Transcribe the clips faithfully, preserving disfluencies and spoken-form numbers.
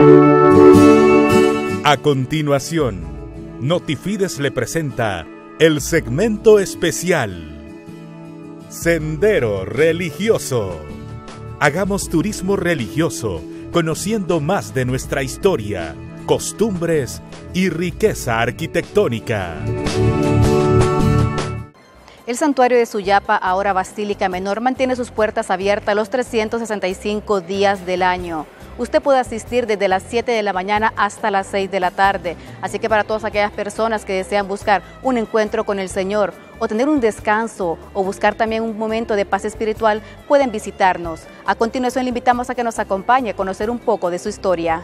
A continuación, Notifides le presenta el segmento especial Sendero Religioso. Hagamos turismo religioso, conociendo más de nuestra historia, costumbres y riqueza arquitectónica. El santuario de Suyapa, ahora Basílica Menor, mantiene sus puertas abiertas los trescientos sesenta y cinco días del año. Usted puede asistir desde las siete de la mañana hasta las seis de la tarde. Así que para todas aquellas personas que desean buscar un encuentro con el Señor o tener un descanso o buscar también un momento de paz espiritual, pueden visitarnos. A continuación le invitamos a que nos acompañe a conocer un poco de su historia.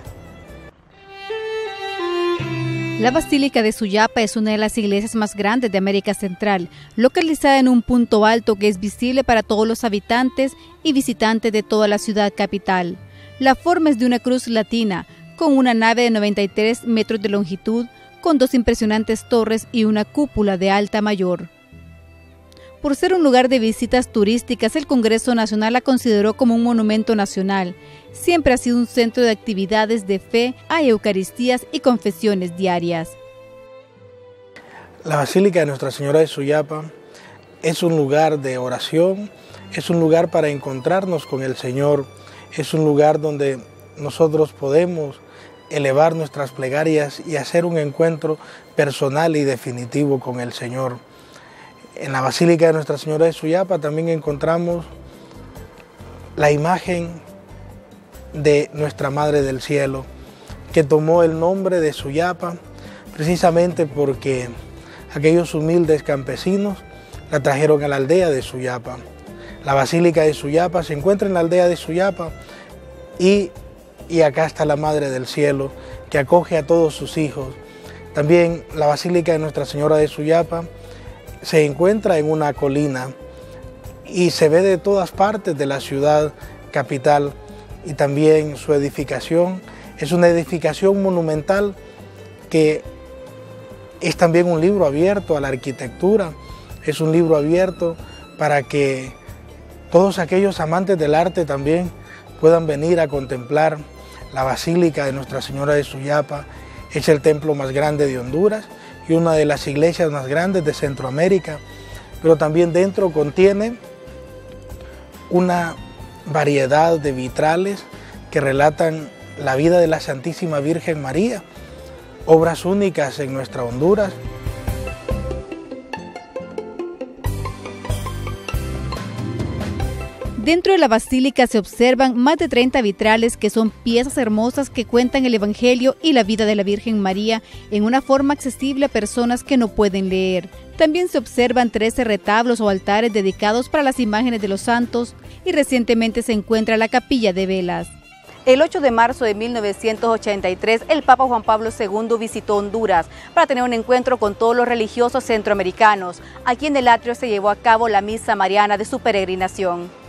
La Basílica de Suyapa es una de las iglesias más grandes de América Central, localizada en un punto alto que es visible para todos los habitantes y visitantes de toda la ciudad capital. La forma es de una cruz latina, con una nave de noventa y tres metros de longitud, con dos impresionantes torres y una cúpula de alta mayor. Por ser un lugar de visitas turísticas, el Congreso Nacional la consideró como un monumento nacional. Siempre ha sido un centro de actividades de fe, hay eucaristías y confesiones diarias. La Basílica de Nuestra Señora de Suyapa es un lugar de oración, es un lugar para encontrarnos con el Señor, es un lugar donde nosotros podemos elevar nuestras plegarias y hacer un encuentro personal y definitivo con el Señor. En la Basílica de Nuestra Señora de Suyapa también encontramos la imagen de Nuestra Madre del Cielo, que tomó el nombre de Suyapa precisamente porque aquellos humildes campesinos la trajeron a la aldea de Suyapa. La Basílica de Suyapa se encuentra en la aldea de Suyapa y, y acá está la Madre del Cielo que acoge a todos sus hijos. También la Basílica de Nuestra Señora de Suyapa se encuentra en una colina y se ve de todas partes de la ciudad capital, y también su edificación es una edificación monumental que es también un libro abierto a la arquitectura, es un libro abierto para que todos aquellos amantes del arte también puedan venir a contemplar la Basílica de Nuestra Señora de Suyapa. Es el templo más grande de Honduras y una de las iglesias más grandes de Centroamérica, pero también dentro contiene una variedad de vitrales que relatan la vida de la Santísima Virgen María, obras únicas en nuestra Honduras. Dentro de la basílica se observan más de treinta vitrales que son piezas hermosas que cuentan el Evangelio y la vida de la Virgen María en una forma accesible a personas que no pueden leer. También se observan trece retablos o altares dedicados para las imágenes de los santos y recientemente se encuentra la capilla de velas. El ocho de marzo de mil novecientos ochenta y tres, el Papa Juan Pablo segundo visitó Honduras para tener un encuentro con todos los religiosos centroamericanos. Aquí en el atrio se llevó a cabo la misa mariana de su peregrinación.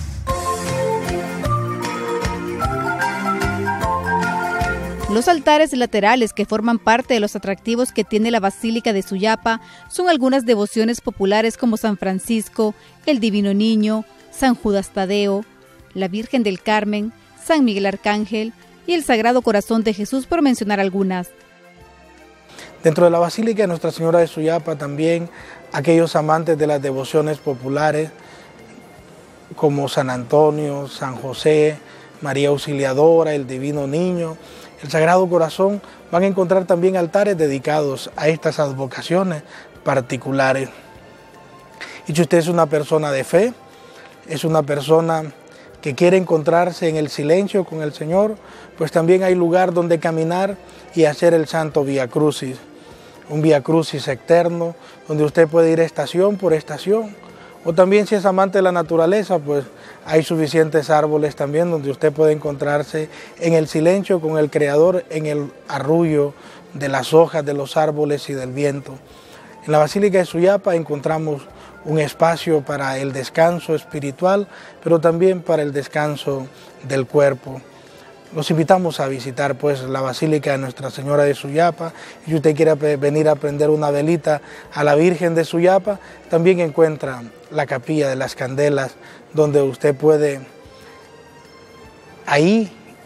Los altares laterales que forman parte de los atractivos que tiene la Basílica de Suyapa son algunas devociones populares como San Francisco, el Divino Niño, San Judas Tadeo, la Virgen del Carmen, San Miguel Arcángel y el Sagrado Corazón de Jesús, por mencionar algunas. Dentro de la Basílica de Nuestra Señora de Suyapa también aquellos amantes de las devociones populares como San Antonio, San José, María Auxiliadora, el Divino Niño, el Sagrado Corazón, van a encontrar también altares dedicados a estas advocaciones particulares. Y si usted es una persona de fe, es una persona que quiere encontrarse en el silencio con el Señor, pues también hay lugar donde caminar y hacer el Santo Vía Crucis, un Vía Crucis eterno, donde usted puede ir estación por estación. O también si es amante de la naturaleza, pues hay suficientes árboles también donde usted puede encontrarse en el silencio con el Creador, en el arrullo de las hojas de los árboles y del viento. En la Basílica de Suyapa encontramos un espacio para el descanso espiritual, pero también para el descanso del cuerpo. Los invitamos a visitar pues la Basílica de Nuestra Señora de Suyapa. Y si usted quiere venir a prender una velita a la Virgen de Suyapa, también encuentra la Capilla de las Candelas, donde usted puede ahí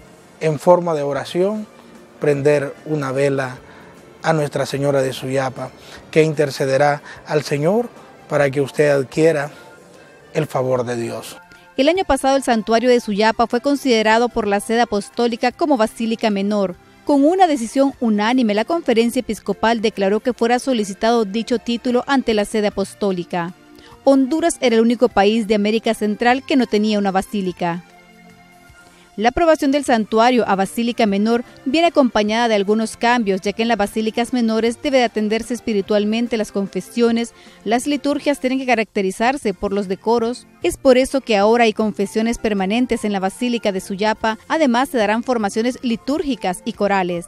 en forma de oración, prender una vela a Nuestra Señora de Suyapa, que intercederá al Señor para que usted adquiera el favor de Dios. El año pasado el santuario de Suyapa fue considerado por la sede apostólica como basílica menor. Con una decisión unánime, la Conferencia Episcopal declaró que fuera solicitado dicho título ante la sede apostólica. Honduras era el único país de América Central que no tenía una basílica. La aprobación del santuario a basílica menor viene acompañada de algunos cambios, ya que en las basílicas menores debe de atenderse espiritualmente las confesiones, las liturgias tienen que caracterizarse por los decoros. Es por eso que ahora hay confesiones permanentes en la Basílica de Suyapa, además se darán formaciones litúrgicas y corales.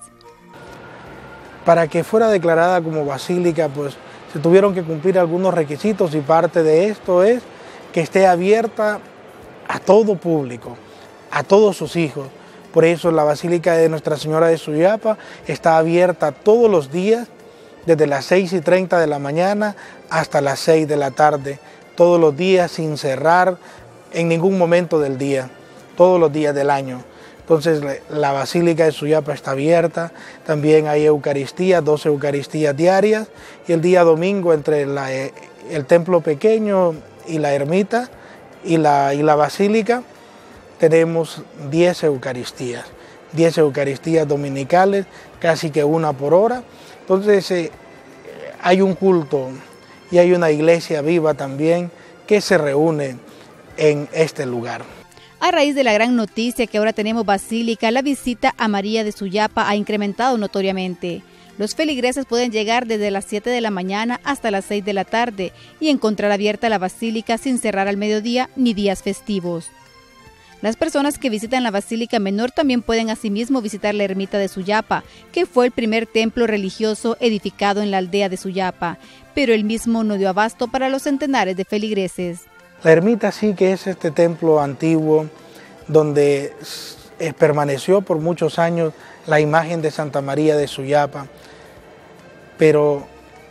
Para que fuera declarada como basílica, pues se tuvieron que cumplir algunos requisitos y parte de esto es que esté abierta a todo público, a todos sus hijos. Por eso la Basílica de Nuestra Señora de Suyapa está abierta todos los días, desde las seis y treinta de la mañana hasta las seis de la tarde, todos los días sin cerrar en ningún momento del día, todos los días del año. Entonces la Basílica de Suyapa está abierta, también hay Eucaristía, dos Eucaristías diarias, y el día domingo entre la, el templo pequeño y la ermita y la, y la Basílica, tenemos diez Eucaristías, diez Eucaristías dominicales, casi que una por hora. Entonces eh, hay un culto y hay una iglesia viva también que se reúne en este lugar. A raíz de la gran noticia que ahora tenemos basílica, la visita a María de Suyapa ha incrementado notoriamente. Los feligreses pueden llegar desde las siete de la mañana hasta las seis de la tarde y encontrar abierta la basílica sin cerrar al mediodía ni días festivos. Las personas que visitan la Basílica Menor también pueden asimismo visitar la ermita de Suyapa, que fue el primer templo religioso edificado en la aldea de Suyapa, pero el mismo no dio abasto para los centenares de feligreses. La ermita sí que es este templo antiguo donde permaneció por muchos años la imagen de Santa María de Suyapa, pero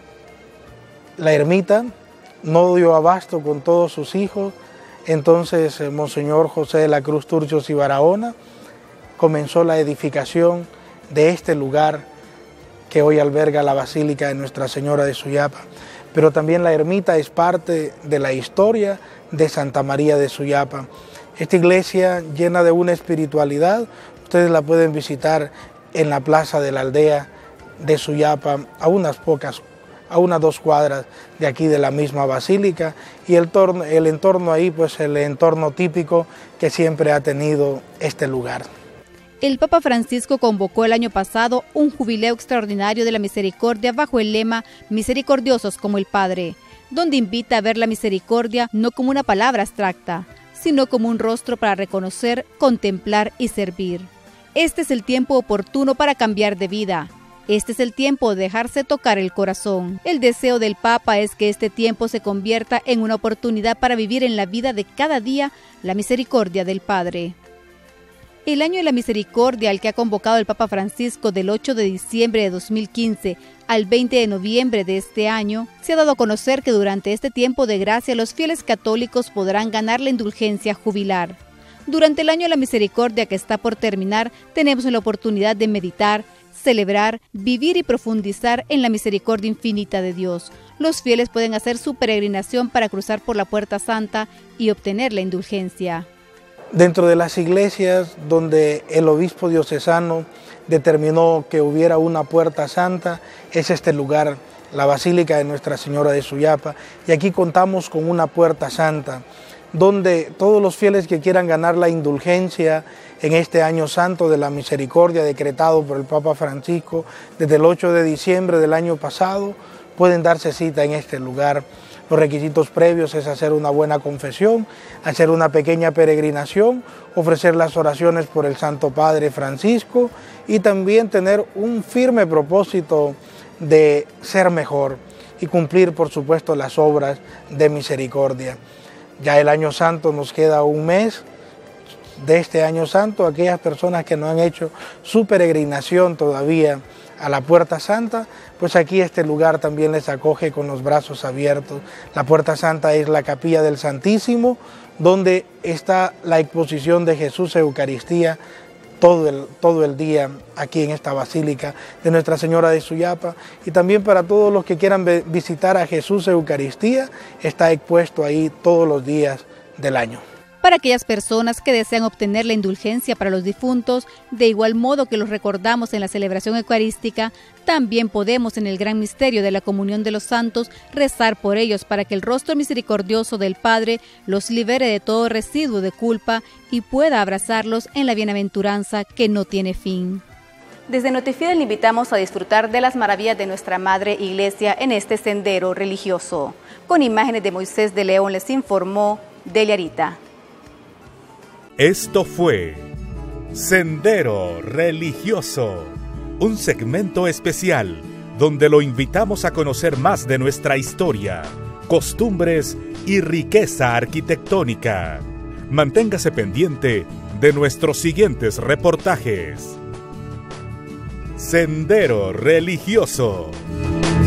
la ermita no dio abasto con todos sus hijos. Entonces el Monseñor José de la Cruz Turcios y Barahona comenzó la edificación de este lugar que hoy alberga la Basílica de Nuestra Señora de Suyapa. Pero también la ermita es parte de la historia de Santa María de Suyapa. Esta iglesia llena de una espiritualidad, ustedes la pueden visitar en la plaza de la aldea de Suyapa, a unas pocas a unas dos cuadras de aquí de la misma basílica, y el, torno, el entorno ahí, pues el entorno típico que siempre ha tenido este lugar. El Papa Francisco convocó el año pasado un jubileo extraordinario de la misericordia bajo el lema Misericordiosos como el Padre, donde invita a ver la misericordia no como una palabra abstracta, sino como un rostro para reconocer, contemplar y servir. Este es el tiempo oportuno para cambiar de vida. Este es el tiempo de dejarse tocar el corazón. El deseo del Papa es que este tiempo se convierta en una oportunidad para vivir en la vida de cada día la misericordia del Padre. El año de la misericordia al que ha convocado el Papa Francisco del ocho de diciembre de dos mil quince al veinte de noviembre de este año, se ha dado a conocer que durante este tiempo de gracia los fieles católicos podrán ganar la indulgencia jubilar. Durante el año de la misericordia que está por terminar, tenemos la oportunidad de meditar, celebrar, vivir y profundizar en la misericordia infinita de Dios. Los fieles pueden hacer su peregrinación para cruzar por la Puerta Santa y obtener la indulgencia. Dentro de las iglesias donde el obispo diocesano determinó que hubiera una Puerta Santa, es este lugar, la Basílica de Nuestra Señora de Suyapa, y aquí contamos con una Puerta Santa, donde todos los fieles que quieran ganar la indulgencia en este año santo de la misericordia decretado por el Papa Francisco desde el ocho de diciembre del año pasado, pueden darse cita en este lugar. Los requisitos previos es hacer una buena confesión, hacer una pequeña peregrinación, ofrecer las oraciones por el Santo Padre Francisco y también tener un firme propósito de ser mejor y cumplir, por supuesto, las obras de misericordia. Ya el año santo nos queda un mes de este año santo. Aquellas personas que no han hecho su peregrinación todavía a la Puerta Santa, pues aquí este lugar también les acoge con los brazos abiertos. La Puerta Santa es la capilla del Santísimo, donde está la exposición de Jesús Eucaristía todo el, todo el día aquí en esta Basílica de Nuestra Señora de Suyapa, y también para todos los que quieran visitar a Jesús Eucaristía, está expuesto ahí todos los días del año. Para aquellas personas que desean obtener la indulgencia para los difuntos, de igual modo que los recordamos en la celebración eucarística, también podemos en el gran misterio de la comunión de los santos rezar por ellos para que el rostro misericordioso del Padre los libere de todo residuo de culpa y pueda abrazarlos en la bienaventuranza que no tiene fin. Desde Notifide le invitamos a disfrutar de las maravillas de nuestra Madre Iglesia en este sendero religioso. Con imágenes de Moisés de León les informó Delia Arita. Esto fue Sendero Religioso, un segmento especial donde lo invitamos a conocer más de nuestra historia, costumbres y riqueza arquitectónica. Manténgase pendiente de nuestros siguientes reportajes. Sendero Religioso.